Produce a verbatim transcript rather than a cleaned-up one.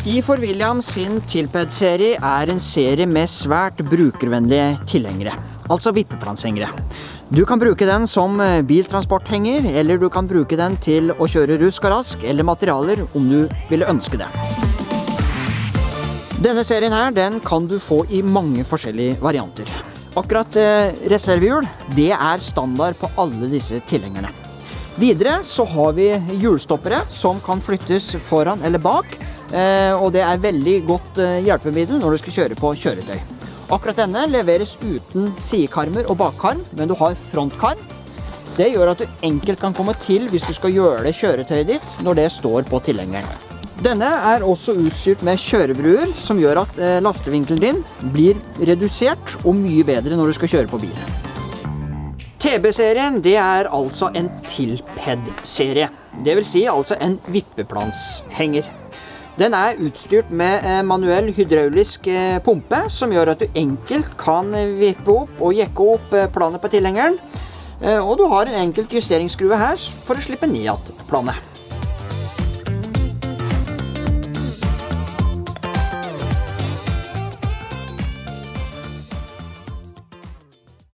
I Ford William sin Tilped-serie er en serie med svært brukervennlige tilhengere, altså vippeplanshengere. Du kan bruke den som biltransporthenger, eller du kan bruke den til å kjøre rusk og rask, eller materialer om du ville ønske det. Denne serien her, den kan du få i mange forskjellige varianter. Akkurat eh, reservehjul, det er standard på alle disse tilhengerne. Videre så har vi hjulstoppere som kan flyttes foran eller bak, eh, og det er veldig godt eh, hjelpemiddel når du skal kjøre på kjøretøy. Akkurat denne leveres uten sidekarmer og bakkarm, men du har frontkarm. Det gjør at du enkelt kan komme til hvis du skal gjøre det kjøretøyet ditt når det står på tilhengeren. Denne er også utstyrt med kjørebruer som gjør at eh, lastevinkelen din blir redusert og mye bedre når du skal kjøre på bil. T B-serien, det er altså en Tilped-serie. Det vil si altså en vippeplanshenger. Den er utstyrt med manuell hydraulisk pumpe, som gjør at du enkelt kan vippe opp og jekke opp planet på tilhengeren. Og du har en enkelt justeringsskrue her for å slippe ned planet.